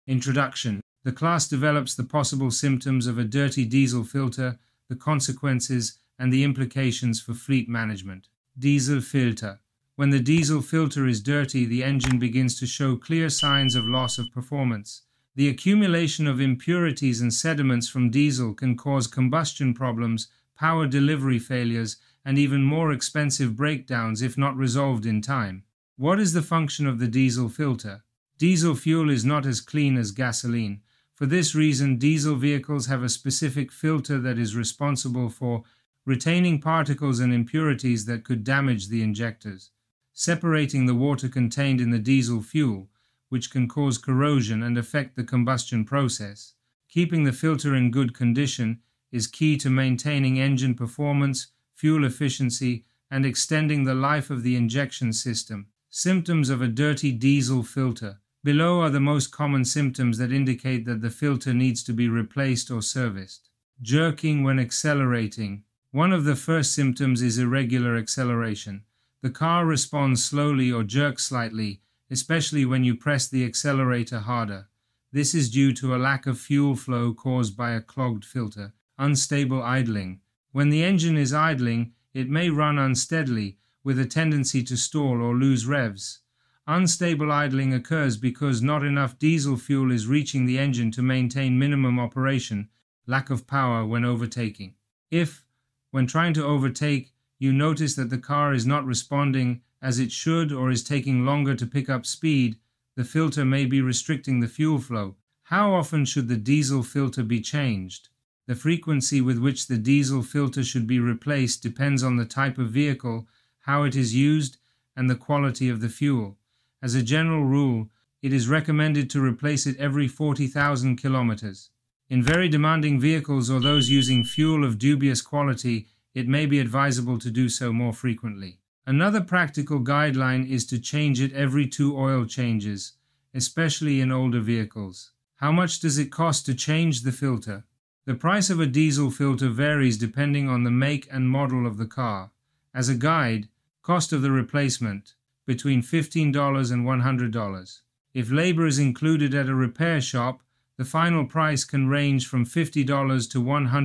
Introduction. The class develops the possible symptoms of a dirty diesel filter, the consequences, and the implications for fleet management. Diesel filter. When the diesel filter is dirty, the engine begins to show clear signs of loss of performance. The accumulation of impurities and sediments from diesel can cause combustion problems, power delivery failures, and even more expensive breakdowns if not resolved in time. What is the function of the diesel filter? Diesel fuel is not as clean as gasoline. For this reason, diesel vehicles have a specific filter that is responsible for retaining particles and impurities that could damage the injectors, separating the water contained in the diesel fuel, which can cause corrosion and affect the combustion process. Keeping the filter in good condition is key to maintaining engine performance, fuel efficiency, and extending the life of the injection system. Symptoms of a dirty diesel filter. Below are the most common symptoms that indicate that the filter needs to be replaced or serviced. Jerking when accelerating. One of the first symptoms is irregular acceleration. The car responds slowly or jerks slightly, especially when you press the accelerator harder. This is due to a lack of fuel flow caused by a clogged filter. Unstable idling. When the engine is idling, it may run unsteadily, with a tendency to stall or lose revs. Unstable idling occurs because not enough diesel fuel is reaching the engine to maintain minimum operation, lack of power when overtaking. If, when trying to overtake, you notice that the car is not responding as it should or is taking longer to pick up speed, the filter may be restricting the fuel flow. How often should the diesel filter be changed? The frequency with which the diesel filter should be replaced depends on the type of vehicle, how it is used, and the quality of the fuel. As a general rule, it is recommended to replace it every 40,000 kilometers. In very demanding vehicles or those using fuel of dubious quality, it may be advisable to do so more frequently. Another practical guideline is to change it every 2 oil changes, especially in older vehicles. How much does it cost to change the filter? The price of a diesel filter varies depending on the make and model of the car. As a guide, cost of the replacement, between $15 and $100. If labor is included at a repair shop, the final price can range from $50 to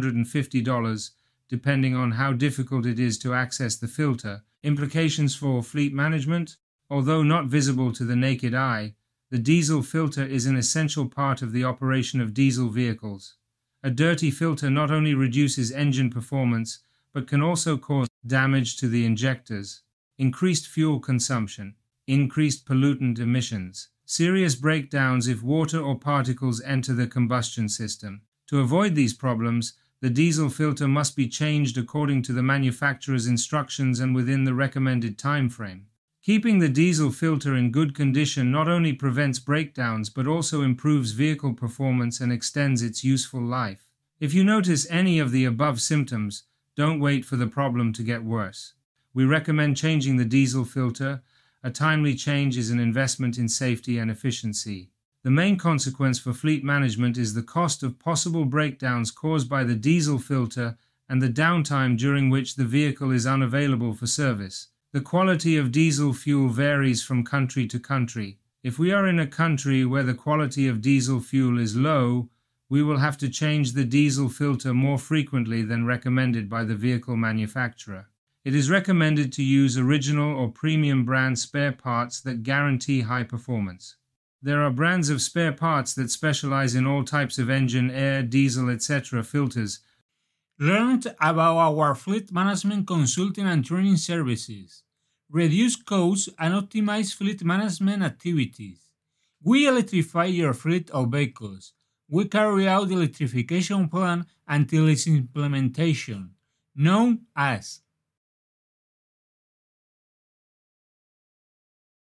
$150, depending on how difficult it is to access the filter. Implications for fleet management. Although not visible to the naked eye, the diesel filter is an essential part of the operation of diesel vehicles. A dirty filter not only reduces engine performance, but can also cause damage to the injectors, increased fuel consumption, increased pollutant emissions, serious breakdowns if water or particles enter the combustion system. To avoid these problems, the diesel filter must be changed according to the manufacturer's instructions and within the recommended time frame. Keeping the diesel filter in good condition not only prevents breakdowns but also improves vehicle performance and extends its useful life. If you notice any of the above symptoms, don't wait for the problem to get worse. We recommend changing the diesel filter. A timely change is an investment in safety and efficiency. The main consequence for fleet management is the cost of possible breakdowns caused by the diesel filter and the downtime during which the vehicle is unavailable for service. The quality of diesel fuel varies from country to country. If we are in a country where the quality of diesel fuel is low, we will have to change the diesel filter more frequently than recommended by the vehicle manufacturer. It is recommended to use original or premium brand spare parts that guarantee high performance. There are brands of spare parts that specialize in all types of engine, air, diesel, etc. filters. Learn about our fleet management consulting and training services. Reduce costs and optimize fleet management activities. We electrify your fleet of vehicles. We carry out the electrification plan until its implementation, known as